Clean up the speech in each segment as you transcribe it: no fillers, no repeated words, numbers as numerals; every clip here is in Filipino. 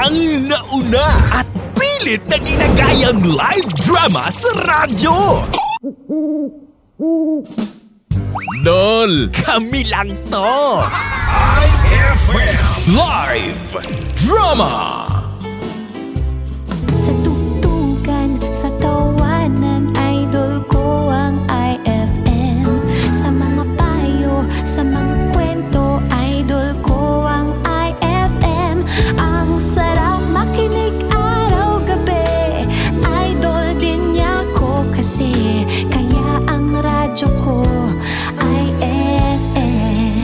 ang nauna at pilit na ginagayang live drama sa radyo. Nol, kami lang to. IFM Live Drama. Sa tugtugan, sa tawanan, idol ko ang IFM. Sa mga payo, sa mga kwento, idol ko ang IFM. Ang sarap makinig araw-gabi, idol din niya ko kasi. Kaya ang radyo ko IFM.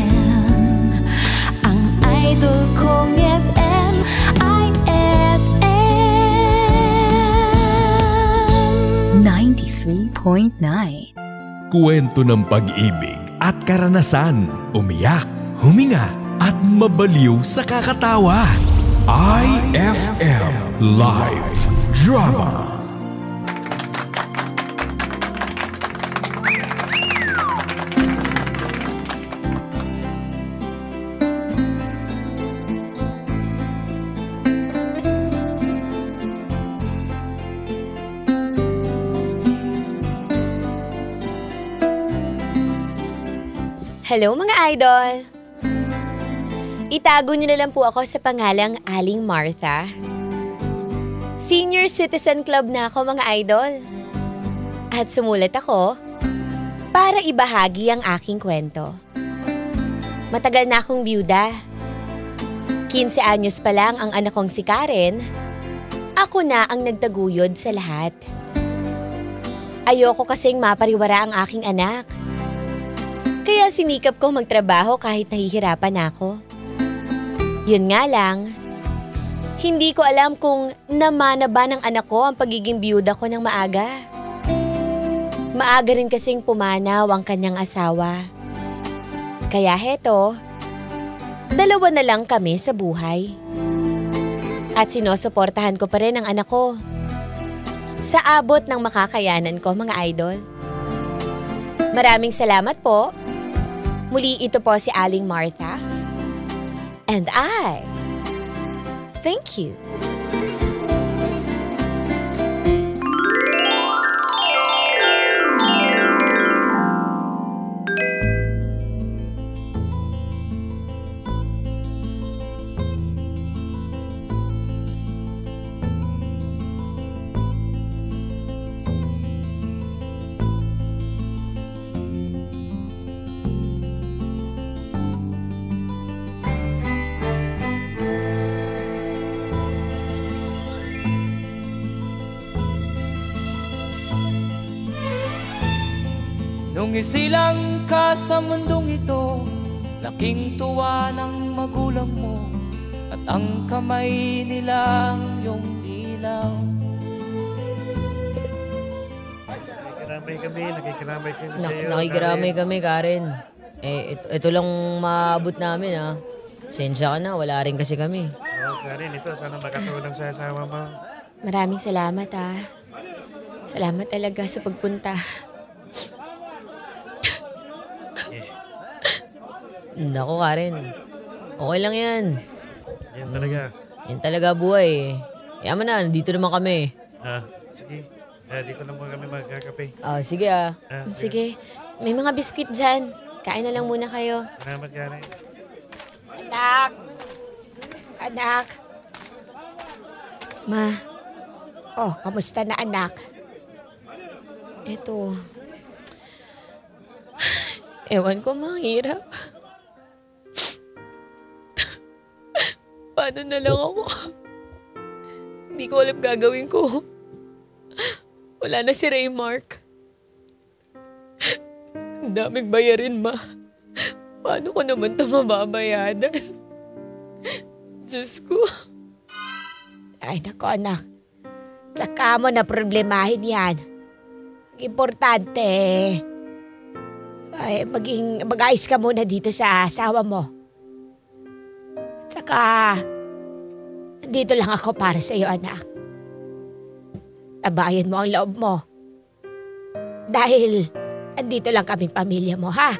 Ang idol kong FM, IFM 93.9. Kwento ng pag-ibig at karanasan, umiyak, huminga at mabaliw sa kakatawa. IFM Live Drama. Hello mga idol! Itago niyo na lang po ako sa pangalang Aling Martha. Senior Citizen Club na ako mga idol. At sumulat ako para ibahagi ang aking kwento. Matagal na akong byuda. 15 anyos pa lang ang anak kong si Karen. Ako na ang nagtaguyod sa lahat. Ayoko kasing mapariwara ang aking anak. Kaya sinikap kong magtrabaho kahit nahihirapan ako. Yun nga lang, hindi ko alam kung namana ba ng anak ko ang pagiging biyuda ko ng maaga. Maaga rin kasing pumanaw ang kanyang asawa. Kaya heto, dalawa na lang kami sa buhay. At sinusuportahan ko pa rin ang anak ko. Sa abot ng makakayanan ko mga idol. Maraming salamat po. Muli ito po si Aling Martha. And I thank you. Nung isilang ka sa mundong ito, laking tuwa ng magulang mo, at ang kamay nilang iyong ilaw. Nakikiramay kami sa iyo. Nakikiramay kami, Karen. Ito lang maabot namin, ha. Sensya ka na, wala rin kasi kami. Karen, ito, sana makatulong sa asawa mo. Maraming salamat ha. Salamat talaga sa pagpunta. Naku, Karen. Okay lang yan. Yan talaga. Yan talaga buhay. Yaman na, dito naman kami. Sige. Dito lang muna kami magkakape. Sige Sige, may mga biskwit dyan. Kain na lang muna kayo. Salamat, Karen. Anak! Anak! Ma, kamusta na anak? Ito. Ewan ko, mahirap. Paano na lang ako? Hindi ko alam gagawin ko. Wala na si Raymark. Ang daming bayarin, ma. Paano ko naman ito mababayaran? Diyos ko. Ay, nako anak. Tsaka mo na problemahin yan. Ang importante, ay mag-ayos ka muna dito sa asawa mo. Tsaka, dito lang ako para sa iyo, anak. Tabayan mo ang loob mo. Dahil, andito lang kaming pamilya mo, ha?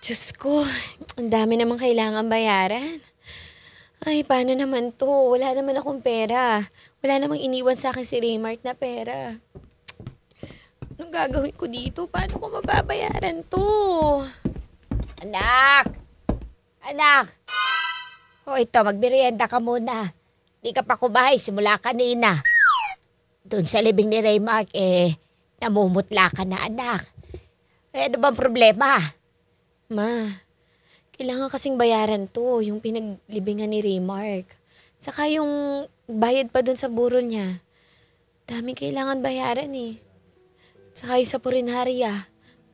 Diyos ko, ang dami namang kailangan bayaran. Ay, paano naman to? Wala naman akong pera. Wala namang iniwan sa akin si Raymart na pera. Anong gagawin ko dito? Paano ko mababayaran to? Anak! Anak! O ito, magmerienda ka muna. Di ka pa kumain simula kanina. Doon sa libing ni Raymart, namumutla ka na, anak. Ano bang problema? Ma, kailangan kasing bayaran to, yung pinaglibingan ni Raymark. Saka yung bayad pa dun sa burol niya. Daming kailangan bayaran eh. Saka yung sa purinarya.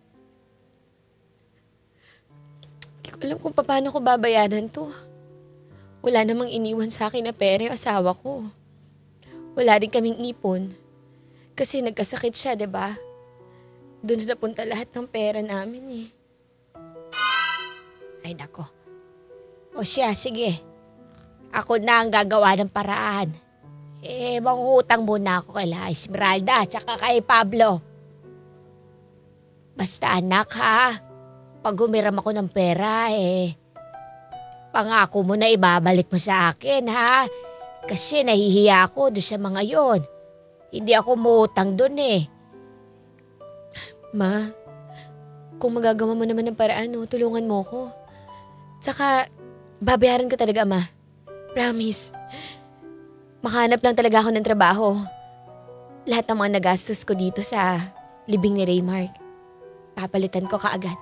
Hindi ko alam kung paano ko babayaran to. Wala namang iniwan sa akin na pera yung asawa ko. Wala din kaming ipon. Kasi nagkasakit siya, 'di ba? Doon na napunta lahat ng pera namin eh. Ay nako. O siya, sige. Ako na ang gagawa ng paraan. Mangungutang muna ako kay La Esmeralda at saka kay Pablo. Basta anak ha, pag humiram ako ng pera pangako mo na ibabalik mo sa akin ha. Kasi nahihiya ako doon sa mga yon. Hindi ako muutang doon Ma, kung magagawa mo naman ng paraan, tulungan mo ko. Tsaka, babayaran ko talaga, Ma. Promise. Makahanap lang talaga ako ng trabaho. Lahat ng mga nagastos ko dito sa libing ni Raymark, papalitan ko kaagad.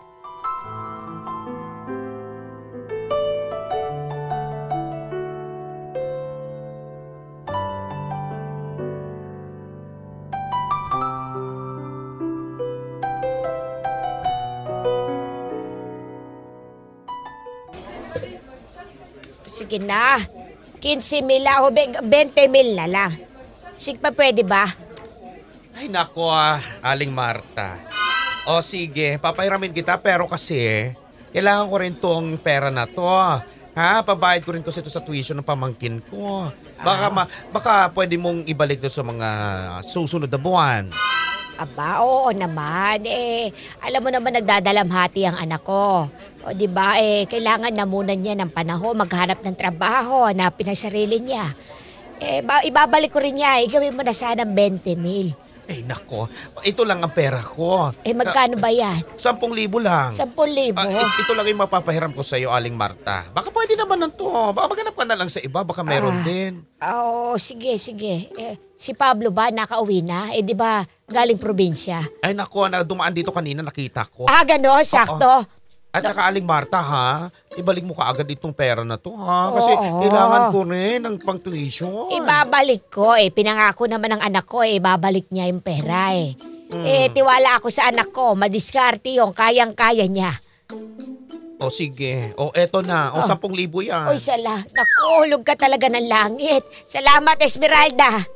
Sige na. 15,000 o 20,000 na lang. Sige pa, pwede ba? Ay nako Aling Marta. O sige, papahiramin kita pero kasi kailangan ko rin tong pera na to. Ha? Pabayad ko rin kasi ito sa tuition ng pamangkin ko. Baka pwede mong ibalik doon sa mga susunod na buwan. Aba, oo naman. Alam mo naman nagdadalamhati ang anak ko. O di ba kailangan na muna niya ng panahon maghanap ng trabaho na pinasarili niya. Ibabalik ko rin niya. Gawin mo na sana 20,000. Ay nako, ito lang ang pera ko. Magkano ba yan? 10,000 lang. 10,000? Ito lang yung mapapahiram ko sa iyo, Aling Marta. Baka pwede naman ng to. Baka maghanap ka na lang sa iba, baka meron din. Oo, sige. Si Pablo ba nakauwi na? Di ba galing probinsya? Ay nako, dumaan dito kanina, nakita ko. Gano'n, sakto. At saka Aling Marta ha, ibalik mo kaagad itong pera na to ha. Kasi kailangan ko rin ng pang-tuition. Ibabalik ko Pinangako naman ng anak ko ibabalik niya yung pera tiwala ako sa anak ko. Madiskarte yung kayang-kaya niya. O sige. O eto na. O 10,000 yan. Uy, naku, hulog ka talaga ng langit. Salamat, Esmeralda.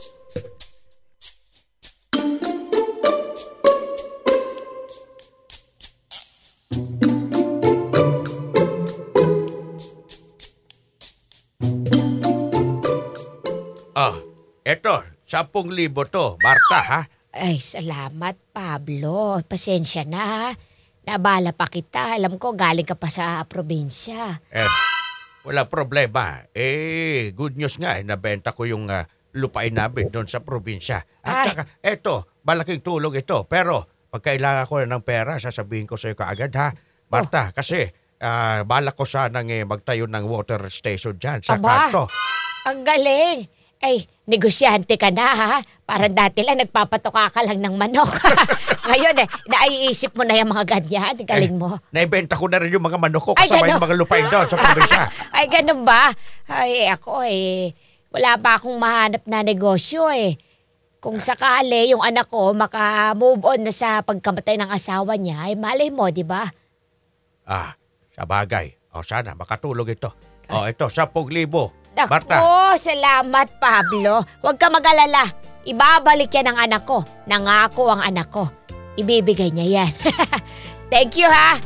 Eto, 10,000 to, Marta ha? Ay, salamat, Pablo. Pasensya na ha. Nabala pa kita. Alam ko, galing ka pa sa probinsya. Wala problema. Good news nga nabenta ko yung lupain namin doon sa probinsya. At saka, eto, malaking tulong ito. Pero, pag kailangan ko ng pera, sasabihin ko sa iyo kaagad ha, Marta. Kasi, balak ko sanang magtayo ng water station dyan sa kanto. Ang galing. Negosyante ka na ha. Parang dati lang nagpapatuka ka lang ng manok. Ngayon naiisip mo na yung mga ganyan. Galing mo. Naibenta ko na rin yung mga manok ko kasama yung mga lupain doon sa probinsya. Ay, ganun ba? Ako wala pa akong mahanap na negosyo Kung sakali yung anak ko maka-move on na sa pagkamatay ng asawa niya, malay mo, di ba? Sa bagay. Sana makatulog ito. Ito, 10,000. Marta. Naku, salamat, Pablo. Huwag ka mag-alala. Ibabalik yan ng anak ko. Nangako ang anak ko. Ibibigay niya yan. Thank you, ha?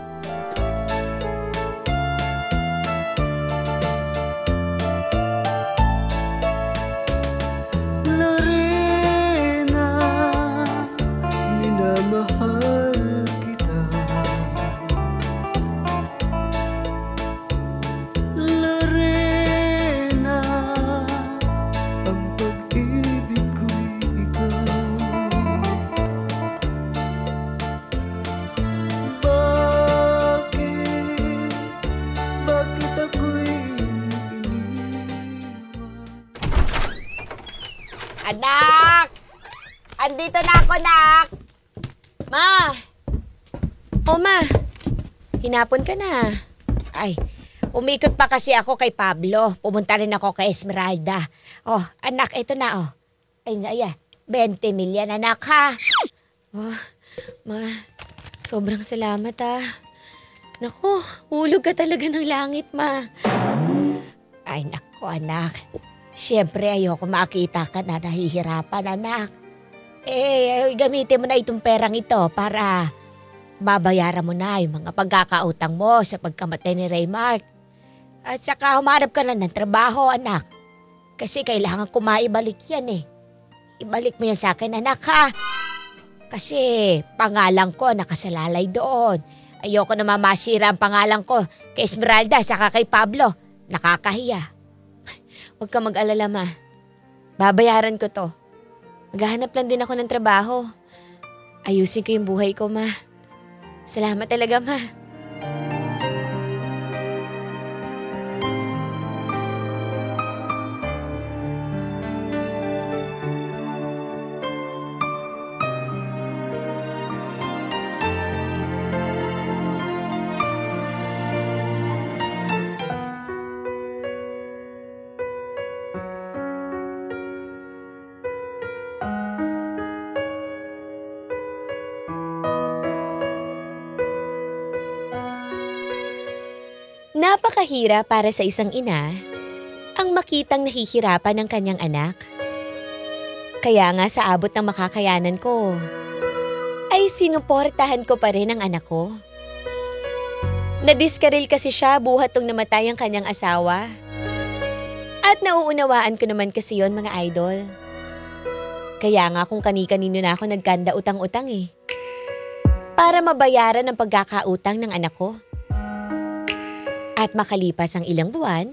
Lorena, minamahal kita. andito na ako, nak. Ma! Ma, hinapon ka na. Ay, umikot pa kasi ako kay Pablo. Pumunta rin ako kay Esmeralda. Oh, anak, ito na, oh. Ay, 20 milyon, anak, ha? Oh, Ma, sobrang salamat, Naku, hulog ka talaga ng langit, Ma. Ay, naku, anak. Siyempre, ayoko makita ka na nahihirapan, anak. Gamitin mo na itong perang ito para babayaran mo na yung mga pagkakautang mo sa pagkamatay ni Raymark. At saka humarap ka na ng trabaho, anak. Kasi kailangan ko maibalik yan, eh. Ibalik mo yan sa akin, anak, ha? Kasi pangalan ko nakasalalay doon. Ayoko na masira ang pangalan ko kay Esmeralda saka kay Pablo. Nakakahiya. Huwag ka mag-alala, Ma. Babayaran ko to. Maghahanap lang din ako ng trabaho. Ayusin ko yung buhay ko, Ma. Salamat talaga, Ma. Napakahirap para sa isang ina ang makitang nahihirapan ng kanyang anak. Kaya nga sa abot ng makakayanan ko, ay sinuportahan ko pa rin ang anak ko. Nadiskaril kasi siya buhat tong namatay ang kanyang asawa. At nauunawaan ko naman kasi yon, mga idol. Kaya nga kung kani-kanino na ako nagkanda utang-utang eh. Para mabayaran ang pagkakautang ng anak ko. At makalipas ang ilang buwan,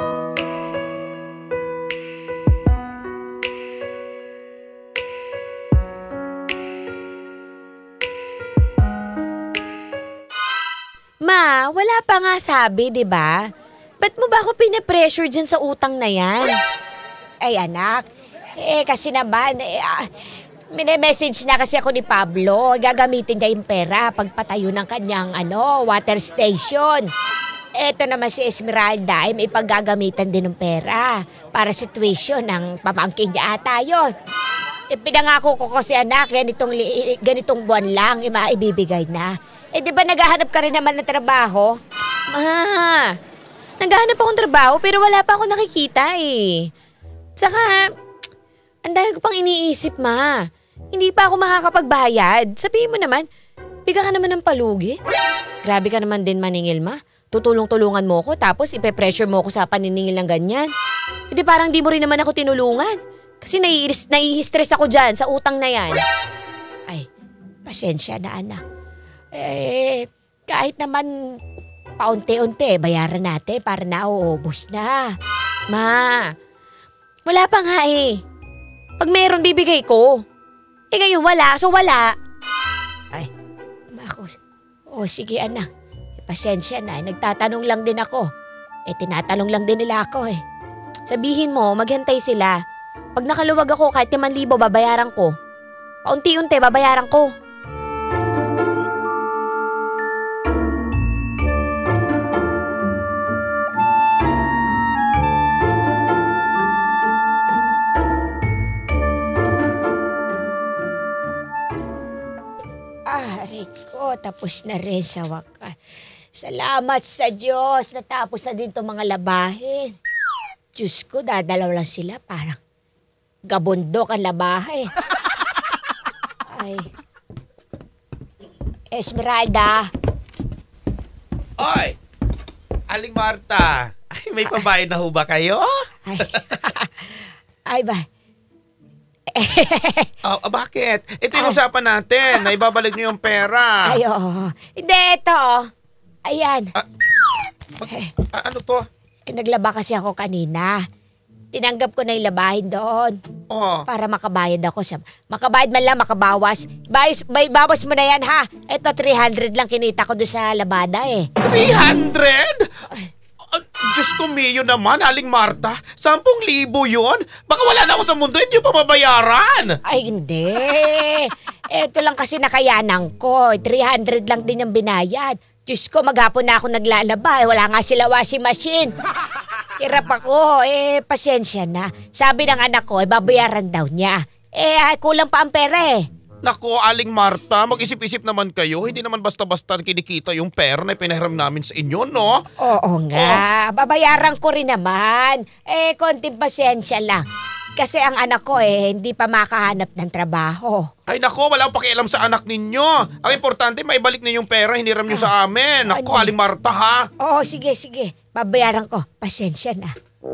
Ma, wala pa nga sabi, di ba? Ba't mo ba ako pinapressure dyan sa utang na yan? Ay, anak, kasi naman, message na kasi ako ni Pablo. Gagamitin niya yung pera pagpatayo ng kanyang water station. Eto naman si Esmeralda ay may paggagamitan din ng pera para sa tuition ng pamangkin niya ata yun. Pinangako ko kasi anak, ganitong buwan lang maibibigay na. Di ba naghahanap ka rin naman ng trabaho? Ma, naghahanap akong trabaho pero wala pa ako nakikita eh. Saka, ang dahil ko pang iniisip, Ma. Hindi pa ako makakapagbayad. Sabihin mo naman, biga ka naman ng palugi. Grabe ka naman din maningil, Ma. Tutulong-tulungan mo ko tapos ipe-pressure mo ko sa paniningil ng ganyan. Hindi parang di mo rin naman ako tinulungan. Kasi nai-stress ako dyan sa utang na yan. Ay, pasensya na anak. Kahit naman paunti-unti bayaran natin para nauubos na. Ma, wala pa nga eh. Pag meron bibigay ko. Ngayon wala, so wala. Ay, sige anak. Pasensya na, nagtatanong lang din ako. Tinatanong lang din nila ako eh. Sabihin mo, maghintay sila. Pag nakaluwag ako kahit 5,000 babayaran ko. Paunti-unti babayaran ko. Rico, tapos na rin sa wakas. Salamat sa Diyos, natapos na din itong mga labahin. Diyos ko, dadalaw lang sila, parang gabundok ang labahe. Ay. Esmeralda. Oy! Aling Marta, may pambayad na ho ba kayo? Ay ba? Bakit? Ito yung usapan natin, na ibabalik niyo yung pera. Ay, oo. Hindi, ito. Ayan. Ano to? Naglaba kasi ako kanina. Tinanggap ko na yung labahin doon. Para makabayad ako sa... Makabayad man lang, makabawas. Bawas mo na yan, ha? Ito, 300 lang kinita ko doon sa labada, eh. 300? Diyos ko, Mio naman, Aling Marta. 10,000 yun? Baka wala na ako sa mundo, hindi pa mabayaran. Ay, hindi. Ito lang kasi nakayanan ko. 300 lang din yung binayad. Diyos ko, maghapon na ako naglalaba. Wala nga sila washing machine. Hirap ako. Pasensya na. Sabi ng anak ko, babayaran daw niya. Kulang pa ang pera Nako, Aling Marta, mag-isip-isip naman kayo. Hindi naman basta-basta kinikita yung pera na pinahiram namin sa inyo, no? Oo nga. Babayaran ko rin naman. Konting pasensya lang. Kasi ang anak ko hindi pa makahanap ng trabaho. Ay nako, wala akong pakialam sa anak ninyo. Ang importante, maibalik niyo yung pera, hiniram niyo sa amin. Nako, Aling Marta, ha? Oo, sige. Babayaran ko. Pasensya na.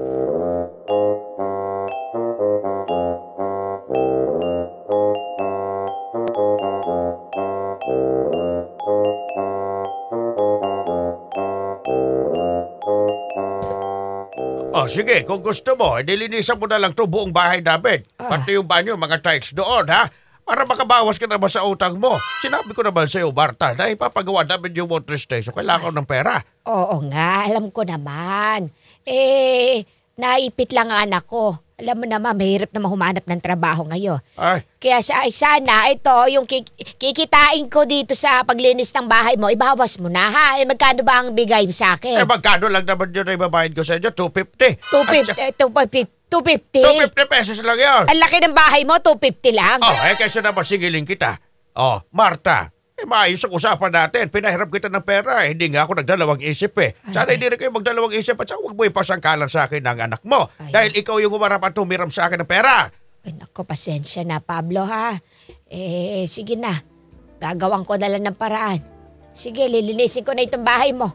Sige, kung gusto mo, nilinisan mo na lang to buong bahay namin. Pati yung banyo, mga tiles doon, ha? Para makabawas ka naman sa utang mo. Sinabi ko naman sa'yo, Marta, na ipapagawa namin yung water station. Kailangan ko ng pera. Oo nga, alam ko naman. Naipit lang ang anak ko. Alam mo naman, mahirap na humanap ng trabaho ngayon. Ay. Kaya sana ito, yung kikitain ko dito sa paglinis ng bahay mo, ibawas mo na ha. Magkano ba ang bigay mo sa akin? Magkano lang naman yun na ibabayad ko sa inyo? 250. 250? 250 pesos lang yun. Ang laki ng bahay mo, 250 lang? Kaysa naman sigiling kita. Marta, maayos ang usapan natin. Pinahiram kita ng pera. Hindi nga ako nagdalawang isip Sana hindi rin kayo magdalawang isip at saka huwag mo ipasangkalan sa akin ng anak mo. Dahil ikaw yung umarap at tumiram sa akin ng pera. Ay naku, pasensya na Pablo ha. Sige na. Gagawin ko na lang ng paraan. Sige, lilinisin ko na itong bahay mo.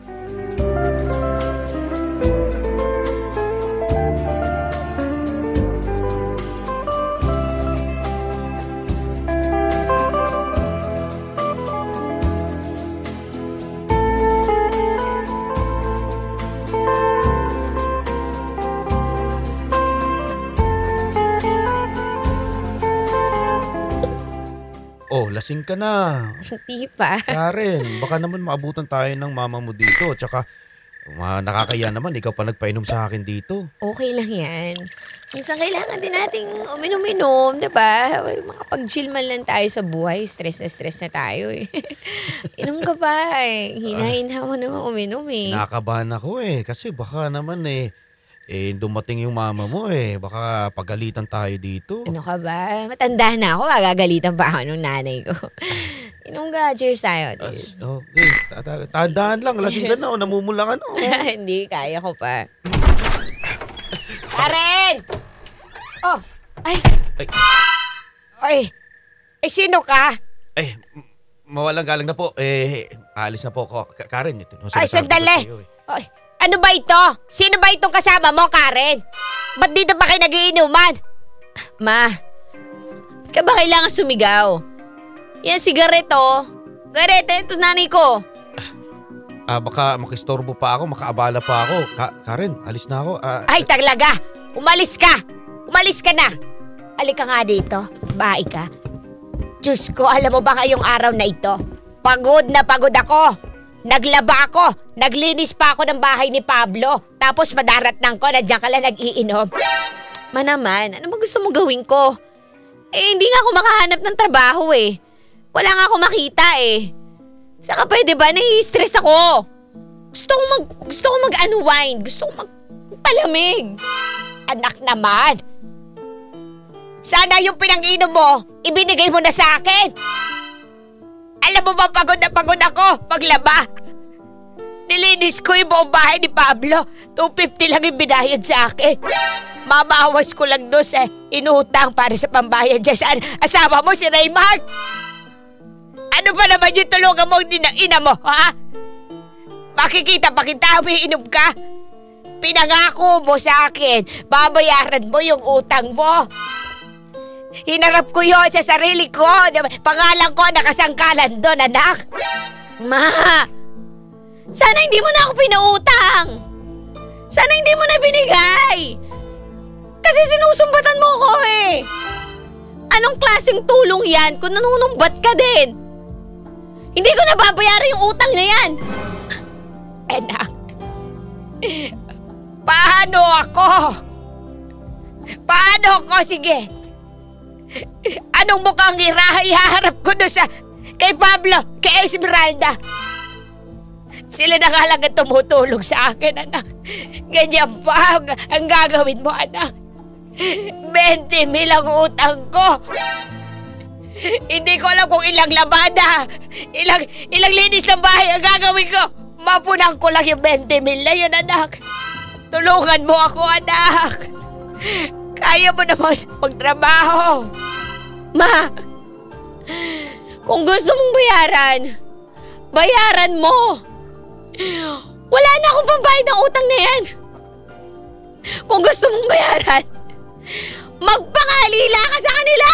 Lasing ka na. Hindi pa. Karen, baka naman maabutan tayo ng mama mo dito. Tsaka, nakakaya naman, ikaw pa nagpainom sa akin dito. Okay lang yan. Minsan kailangan din nating uminom-inom, diba? Makapag-chill man lang tayo sa buhay. Stress na tayo Inom ka ba Hina-hina mo naman uminom Nakabahan ako kasi baka naman dumating yung mama mo baka pagalitan tayo dito. Ano ka ba? Matanda na ako, magagalitan pa ako ng nanay ko. Inom ka, cheers tayo. Cheers. Okay, tandaan lang, lasing ka na namumulangan Hindi, kaya ko pa. Karen! Ay, sino ka? Mawalang galang na po. Aalis na po ako. Karen, ito. Sandali. Ano ba ito? Sino ba itong kasama mo, Karen? Ba't dito pa kayo nagiinuman? Ma, ka ba kailangan sumigaw? Yan, sigareto. Ito nanay ko. Baka makistorbo pa ako, makaabala pa ako. Karen, alis na ako. Ay, talaga! Umalis ka! Umalis ka na! Halika nga dito. Bahay ka. Diyos ko, alam mo ba ngayong araw na ito? Pagod na pagod ako. Naglaba ako. Naglinis pa ako ng bahay ni Pablo. Tapos madaratnang ko, nandiyan ka lang nag-iinom. Ma naman, ano ba gusto mo gawin ko? Hindi nga ako makahanap ng trabaho Wala nga ako makita Saka pwede ba, nai-stress ako. Gusto ko mag-unwind. Gusto ko magpalamig. Anak naman. Sana yung pinang-inom mo, ibinigay mo na sa akin. Alam mo ba, pagod na pagod ako maglaba. Nilinis ko yung buong bahay ni Pablo. 250 lang yung binayad sa akin. Mabawas ko lang doon sa inutang para sa pambayad dyan sa asawa mo, si Raymart. Ano ba naman yung tulungan mo din ng ina mo, ha? Makikita pa kita, umiinom ka. Pinangako mo sa akin, babayaran mo yung utang mo. Hinarap ko yun sa sarili ko. Pangalan ko nakasangkalan doon, anak. Ma, sana hindi mo na ako pinautang. Sana hindi mo na binigay. Kasi sinusumbatan mo ko Anong klaseng tulong yan kung nanunumbat ka din? Hindi ko na babayaran yung utang na yan. Anak, Paano ako? Paano ko? Sige. Anong mukhang ihaharap ko doon kay Pablo, kay Esmeralda? Sila na nga lang ang tumutulong sa akin, anak. Ganyan pa ang gagawin mo, anak. 20,000 ang utang ko. Hindi ko alam kung ilang labada, ilang linis ng bahay ang gagawin ko. Mapunan ko lang yung 20,000 na yun, anak. Tulungan mo ako, anak. Kaya mo naman magtrabaho. Ma, kung gusto mong bayaran mo. Wala na akong pambayad ng utang na yan. Kung gusto mong bayaran, magpangalila ka sa kanila!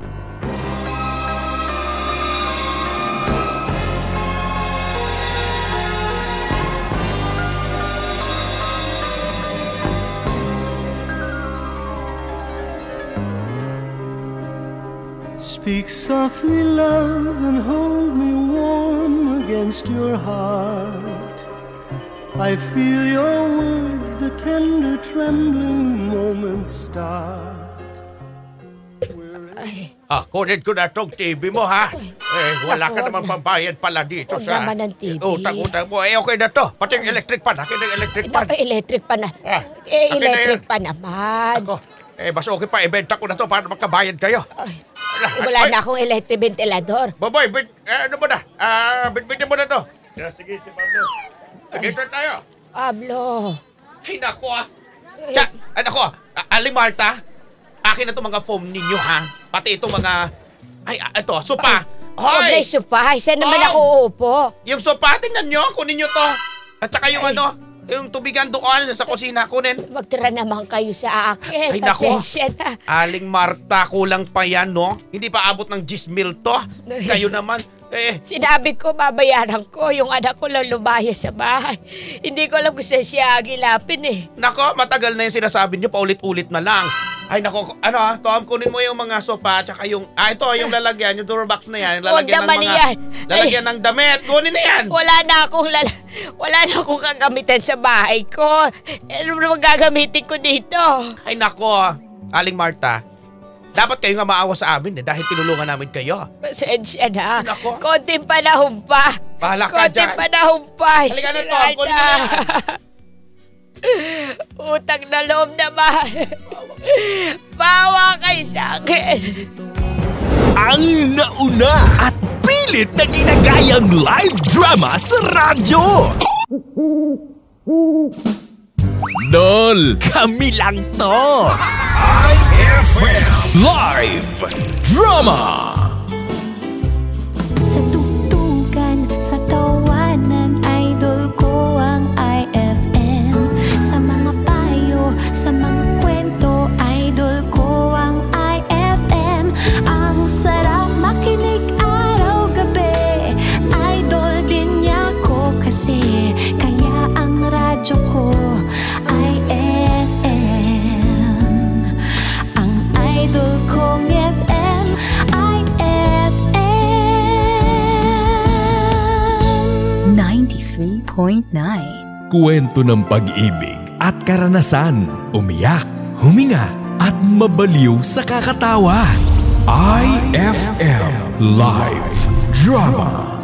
Speak softly, love, and hold me warm against your heart. I feel your words, the tender trembling moments start. Kunin ko na tong TV mo, ha? Wala ka naman pambayad pala dito sa naman ang TV. utang mo. Okay na to. Pati yung electric pan. Akin ang electric pan. Electric pan na. Electric pan naman. Mas okay pa, ibenta ko na to para magkabayad kayo. Wala na akong electric ventilador. Baboy, ano mo na? Bitbitin mo na to. Sige, si Pablo. Dito tayo. Pablo. Ay, naku Aling Marta, akin na itong mga foam ninyo, ha? Pati itong mga, sopa. May sopa. Saan naman ako uupo? Yung sopa, tingnan nyo, kunin nyo to. At saka yung yung tubigan doon sa kusina, kunin. Magtira naman kayo sa akin. Ay, naku. Pasensya na. Aling Marta, kulang pa yan, no? Hindi pa abot ng 10,000 to. Kayo naman. Sinabi ko, babayaran ko. Yung anak ko lang lumaya sa bahay. Hindi ko alam kung saan siya agilapin eh. Nako, matagal na yung sinasabi niyo, paulit-ulit na lang. Ay, nako, Tom, kunin mo yung mga sofa, tsaka yung, yung lalagyan, yung door box na yan. Lalagyan ng mga, lalagyan ng damit. Kunin na yan. Wala na akong kagamitan sa bahay ko. Ano naman gagamitin ko dito? Ay, nako, Aling Marta. Dapat kayo nga maawa sa amin dahil tinulungan namin kayo. Pasensya na. Nako. Konting panahon pa. Bahala ka dyan. Konting panahon pa. Halika na, Tom. Kunin mo na. Utang na loob naman. Bawa kayo sa akin. Ang nauna at pilit na ginagayang live drama sa radyo. Nol, kami lang to. IFM Live Drama. Sa tugtugan, sa tawanan, idol ko ang IFM. Sa mga payo, sa mga kwento, idol ko ang IFM. Ang sarap makinig araw-gabi, idol din niya ko kasi. Kaya ang radyo ko, IFM. Ang idol kong FM, IFM 93.9. Kwento ng pag-ibig at karanasan, umiyak, huminga at mabaliw sa kakatawa. IFM Live Drama.